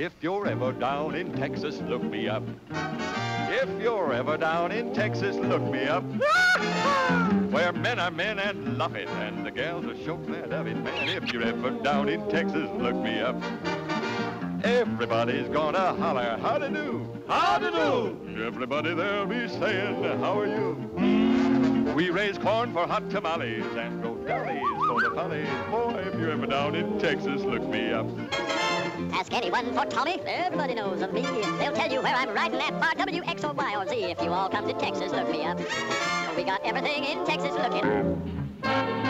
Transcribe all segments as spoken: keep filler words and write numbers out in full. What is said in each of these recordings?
If you're ever down in Texas, look me up. If you're ever down in Texas, look me up. Where men are men and love it, and the gals are so glad of it, man. If you're ever down in Texas, look me up. Everybody's gonna holler, how-do-do, how-do-do. Everybody there'll be saying, how are you? We raise corn for hot tamales and grow dollies for the follies. Boy, if you're ever down in Texas, look me up. Ask anyone for Tommy, everybody knows of me. They'll tell you where I'm riding at bar W, X, or Y, or Z. If you all come to Texas, look me up. We got everything in Texas looking. Am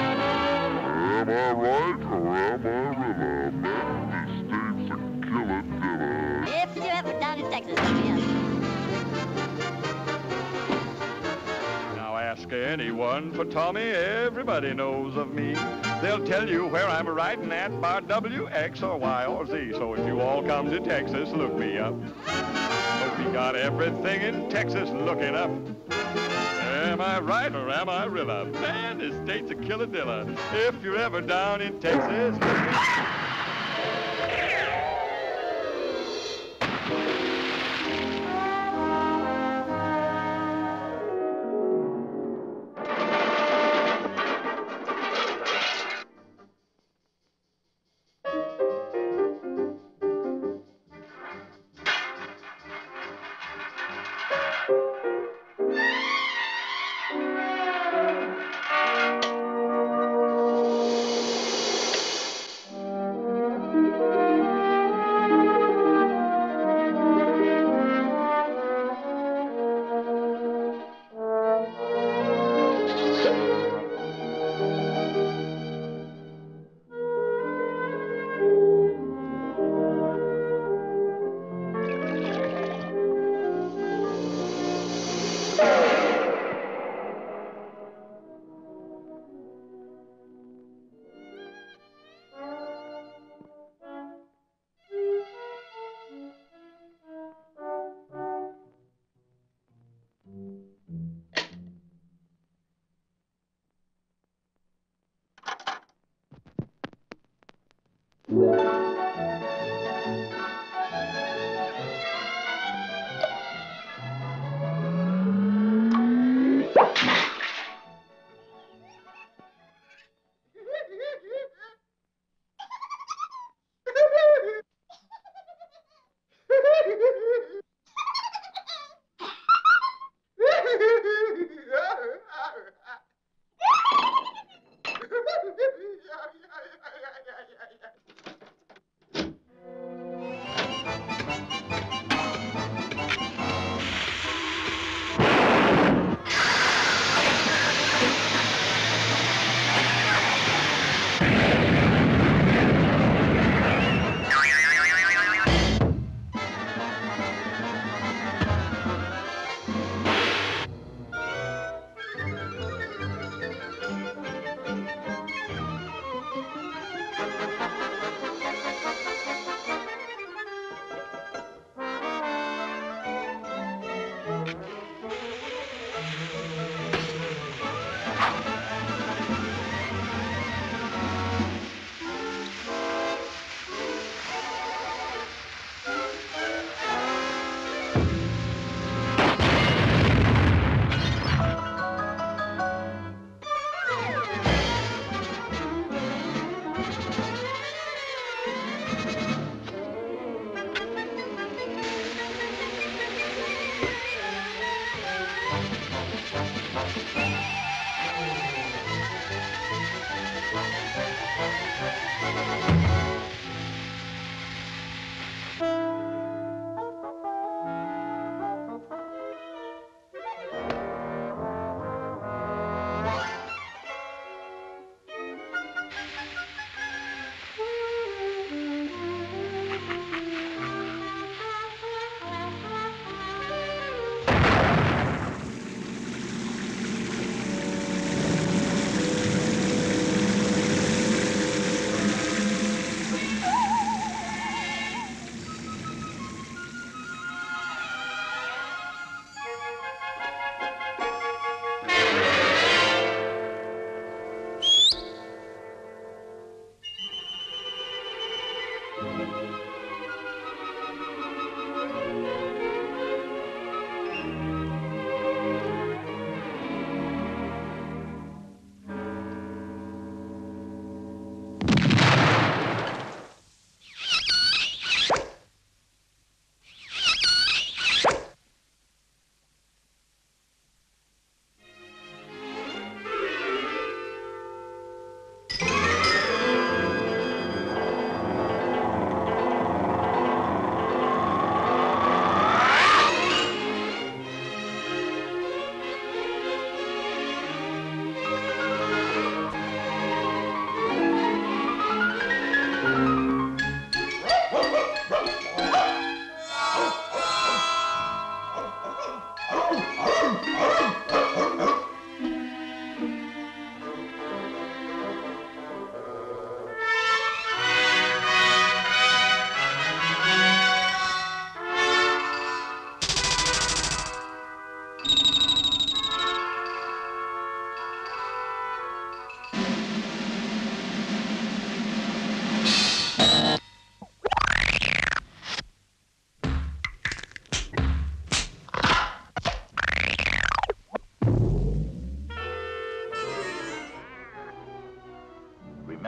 I right or am I river? Many states a killer dinner. If you're ever down in Texas, look me up. Now ask anyone for Tommy, everybody knows of me. They'll tell you where I'm riding at bar W, X, or Y, or Z. So if you all come to Texas, look me up. But we got everything in Texas looking up. Am I right or am I rilla? Man, this state's a killadilla. If you're ever down in Texas, look me up.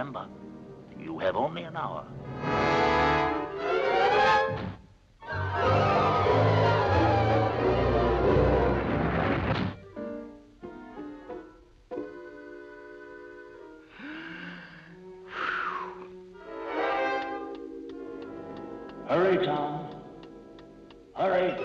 Remember, you have only an hour. Hurry, Tom. Hurry.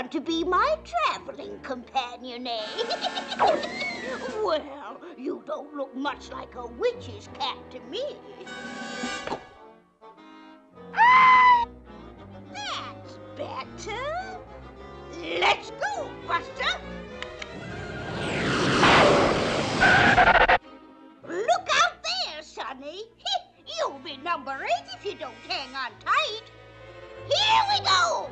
want to be my traveling companion, eh? Well, you don't look much like a witch's cat to me. That's better. Let's go, Buster. Look out there, Sonny. You'll be number eight if you don't hang on tight. Here we go.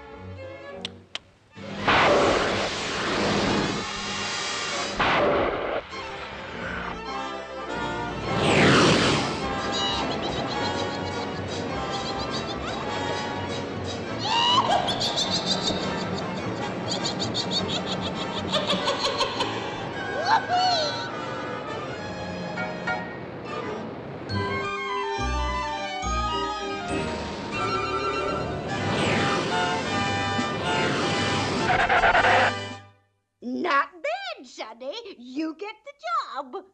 Not bad, Sonny. You get the job.